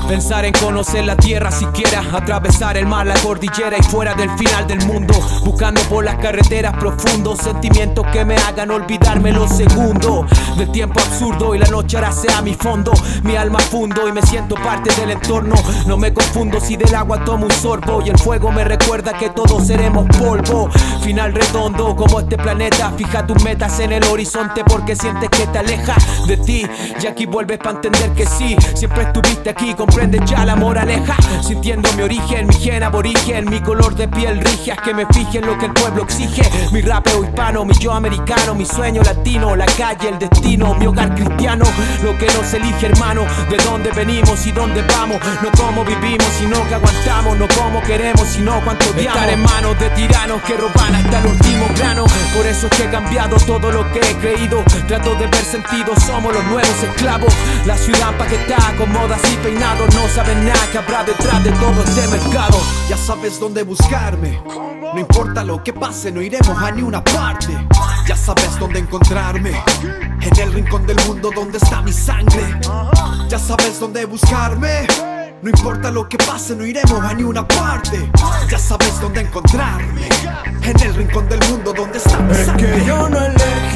Pensar en conocer la tierra siquiera, atravesar el mar, la cordillera y fuera del final del mundo, buscando por las carreteras profundos sentimientos que me hagan olvidarme los segundos del tiempo absurdo, y la noche hará sea mi fondo, mi alma fundo y me siento parte del entorno. No me confundo si del agua tomo un sorbo y el fuego me recuerda que todos seremos polvo. Final redondo como este planeta, fija tus metas en el horizonte porque sientes que te alejas de ti, y aquí vuelves para entender que sí, siempre estuviste aquí, comprendes ya la moraleja. Sintiendo mi origen, mi gen aborigen, mi color de piel rige, haz que me fije en lo que el pueblo exige. Mi rapeo hispano, mi yo americano, mi sueño latino, la calle, el destino, mi hogar cristiano. Lo que nos elige, hermano, de dónde venimos y dónde vamos. No cómo vivimos, sino que aguantamos. No cómo queremos, sino cuánto odiamos. Estar en manos de tiranos que roban hasta el último grano. Por eso es que he cambiado todo lo que he creído. Trato de ver sentido, somos los nuevos esclavos. La ciudad empaquetada con modas y peinados. No saben nada que habrá detrás de todo este mercado. Ya sabes dónde buscarme, no importa lo que pase, no iremos a ni una parte. Ya sabes dónde encontrarme, en el rincón del mundo donde está mi sangre. Ya sabes dónde buscarme, no importa lo que pase, no iremos a ni una parte. Ya sabes dónde encontrarme, en el rincón del mundo donde está mi sangre. Es que yo no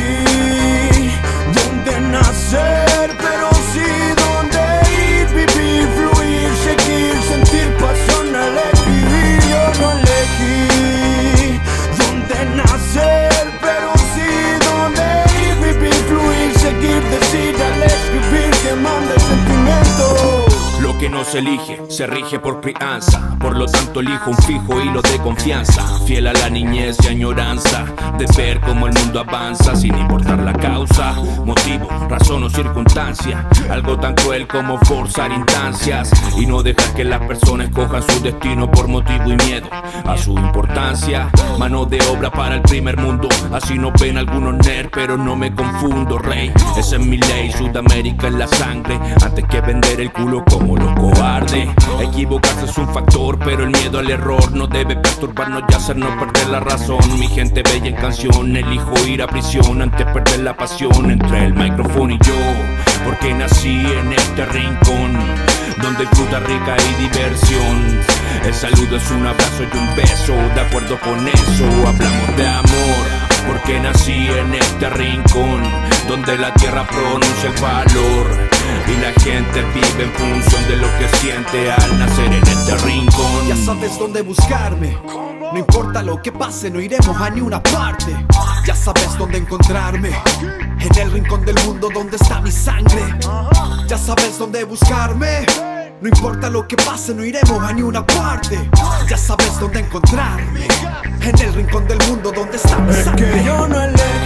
elegí dónde nacer, pero sí dónde ir, vivir, fluir, seguir, sentir pasión al escribir. Yo no elegí dónde nacer, pero sí dónde ir, vivir, fluir, seguir, decir al escribir que manda el sentimiento. Lo que no se elige, se rige por crianza. Por lo tanto elijo un fijo hilo de confianza, fiel a la niñez y añoranza de ver cómo el mundo avanza sin importar la causa, motivo, razón o circunstancia. Algo tan cruel como forzar instancias y no dejar que las personas escojan su destino por motivo y miedo a su importancia. Mano de obra para el primer mundo, así nos ven algunos nerds, pero no me confundo, rey. Esa es mi ley, Sudamérica es la sangre, antes que vender el culo como los cobardes. Equivocarse es un factor, pero el miedo al error no debe perturbarnos y hacernos perder la razón. Mi gente bella en canción, elijo ir a prisión antes perder la pasión entre el micrófono y yo, porque nací en este rincón donde hay fruta rica y diversión. El saludo es un abrazo y un beso, de acuerdo con eso hablamos de amor, porque nací en este rincón donde la tierra pronuncia el valor y la gente vive en función de lo que siente al nacer en este rincón. Ya sabes dónde buscarme, no importa lo que pase, no iremos a ni una parte. Ya sabes dónde encontrarme, en el rincón del mundo donde está mi sangre. Ya sabes dónde buscarme, no importa lo que pase, no iremos a ni una parte. Ya sabes dónde encontrarme, en el rincón del mundo donde está mi sangre. Es que yo no elegí